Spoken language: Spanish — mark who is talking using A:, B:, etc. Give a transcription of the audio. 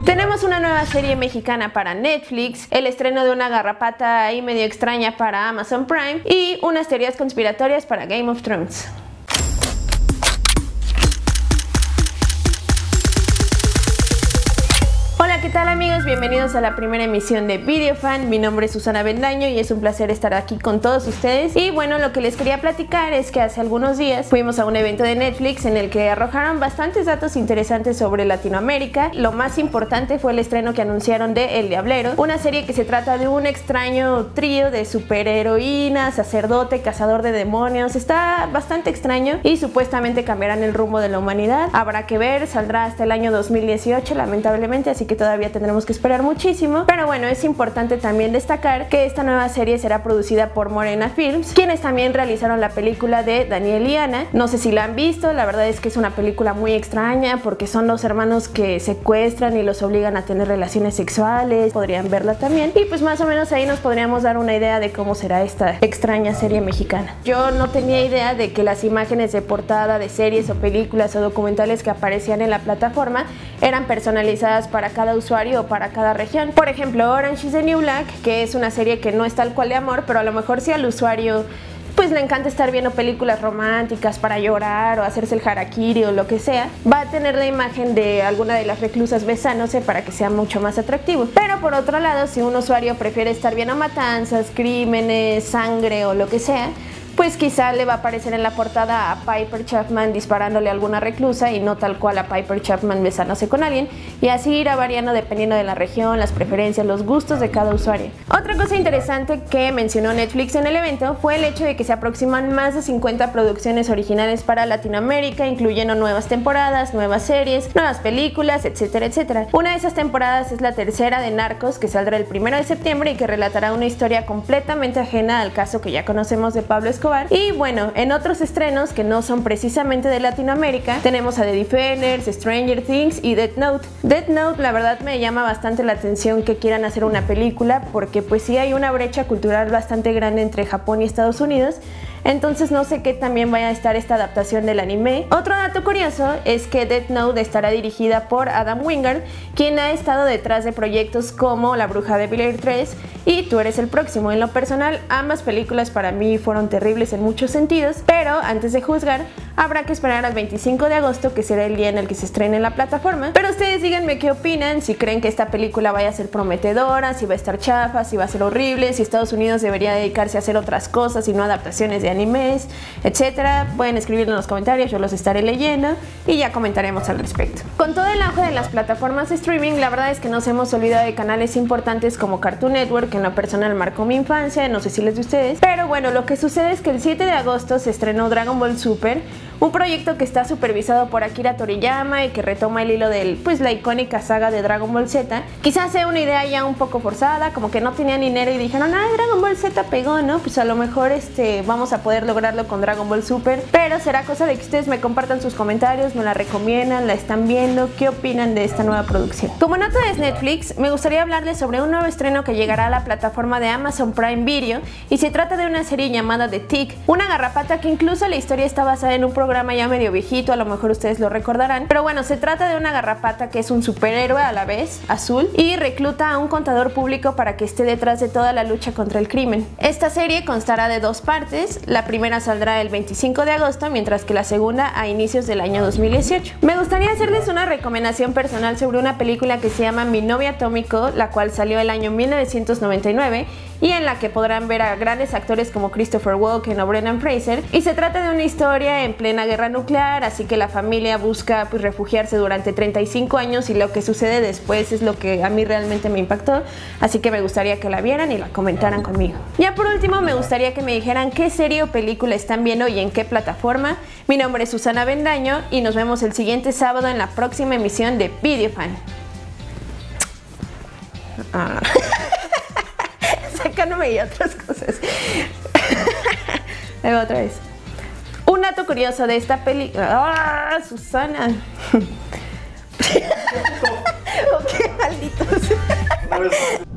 A: Tenemos una nueva serie mexicana para Netflix, el estreno de una garrapata ahí medio extraña para Amazon Prime y unas teorías conspiratorias para Game of Thrones. Hola, ¿qué tal amigos? Bienvenidos a la primera emisión de Videofan. Mi nombre es Susana Bendaño y es un placer estar aquí con todos ustedes. Y bueno, lo que les quería platicar es que hace algunos días fuimos a un evento de Netflix en el que arrojaron bastantes datos interesantes sobre Latinoamérica. Lo más importante fue el estreno que anunciaron de El Diablero, una serie que se trata de un extraño trío de superheroína, sacerdote, cazador de demonios. Está bastante extraño y supuestamente cambiarán el rumbo de la humanidad. Habrá que ver, saldrá hasta el año 2018 lamentablemente, así que todavía tendremos que esperar muchísimo. Pero bueno, es importante también destacar que esta nueva serie será producida por Morena Films, quienes también realizaron la película de Daniel y Ana. No sé si la han visto, la verdad es que es una película muy extraña porque son dos hermanos que secuestran y los obligan a tener relaciones sexuales. Podrían verla también y pues más o menos ahí nos podríamos dar una idea de cómo será esta extraña serie mexicana. Yo no tenía idea de que las imágenes de portada de series o películas o documentales que aparecían en la plataforma eran personalizadas para cada usuario o para cada región. Por ejemplo, Orange is the New Black, que es una serie que no es tal cual de amor, pero a lo mejor si al usuario pues le encanta estar viendo películas románticas para llorar o hacerse el harakiri o lo que sea, va a tener la imagen de alguna de las reclusas besándose para que sea mucho más atractivo. Pero por otro lado, si un usuario prefiere estar viendo matanzas, crímenes, sangre o lo que sea, pues quizá le va a aparecer en la portada a Piper Chapman disparándole a alguna reclusa y no tal cual a Piper Chapman besándose con alguien, y así irá variando dependiendo de la región, las preferencias, los gustos de cada usuario. Otra cosa interesante que mencionó Netflix en el evento fue el hecho de que se aproximan más de 50 producciones originales para Latinoamérica, incluyendo nuevas temporadas, nuevas series, nuevas películas, etcétera, etcétera. Una de esas temporadas es la tercera de Narcos, que saldrá el 1 de septiembre y que relatará una historia completamente ajena al caso que ya conocemos de Pablo Escobar. Y bueno, en otros estrenos que no son precisamente de Latinoamérica, tenemos a The Defenders, Stranger Things y Death Note. Death Note la verdad me llama bastante la atención que quieran hacer una película, porque pues sí hay una brecha cultural bastante grande entre Japón y Estados Unidos. Entonces no sé qué también vaya a estar esta adaptación del anime. Otro dato curioso es que Death Note estará dirigida por Adam Wingard, quien ha estado detrás de proyectos como La Bruja de Blair 3 y Tú eres el próximo. En lo personal, ambas películas para mí fueron terribles en muchos sentidos, pero antes de juzgar, habrá que esperar al 25 de agosto, que será el día en el que se estrene en la plataforma. Pero ustedes díganme qué opinan, si creen que esta película vaya a ser prometedora, si va a estar chafa, si va a ser horrible, si Estados Unidos debería dedicarse a hacer otras cosas y no adaptaciones de animes, etcétera. Pueden escribirlo en los comentarios, yo los estaré leyendo y ya comentaremos al respecto. Con todo el auge de las plataformas de streaming, la verdad es que nos hemos olvidado de canales importantes como Cartoon Network, que en lo personal marcó mi infancia, no sé si les de ustedes. Pero bueno, lo que sucede es que el 7 de agosto se estrenó Dragon Ball Super, un proyecto que está supervisado por Akira Toriyama y que retoma el hilo de la icónica saga de Dragon Ball Z. Quizás sea una idea ya un poco forzada, como que no tenían dinero y dijeron, ah, Dragon Ball Z pegó, ¿no? Pues a lo mejor vamos a poder lograrlo con Dragon Ball Super, pero será cosa de que ustedes me compartan sus comentarios, me la recomiendan, la están viendo, qué opinan de esta nueva producción. Como nota de Netflix, me gustaría hablarles sobre un nuevo estreno que llegará a la plataforma de Amazon Prime Video y se trata de una serie llamada The Tick, una garrapata que incluso la historia está basada en un programa ya medio viejito, a lo mejor ustedes lo recordarán, pero bueno, se trata de una garrapata que es un superhéroe a la vez, azul, y recluta a un contador público para que esté detrás de toda la lucha contra el crimen. Esta serie constará de dos partes, la primera saldrá el 25 de agosto, mientras que la segunda a inicios del año 2018. Me gustaría hacerles una recomendación personal sobre una película que se llama Mi novia atómico, la cual salió el año 1999 y en la que podrán ver a grandes actores como Christopher Walken o Brendan Fraser, y se trata de una historia en plena guerra nuclear, así que la familia busca refugiarse durante 35 años y lo que sucede después es lo que a mí realmente me impactó, así que me gustaría que la vieran y la comentaran conmigo. Ya por último, me gustaría que me dijeran qué serie o película están viendo y en qué plataforma. Mi nombre es Susana Bendaño y nos vemos el siguiente sábado en la próxima emisión de Videofan. Sacándome y otras cosas. Luego otra vez. Un dato curioso de esta película. ¡Ah, Susana! ¡Oh, qué malditos!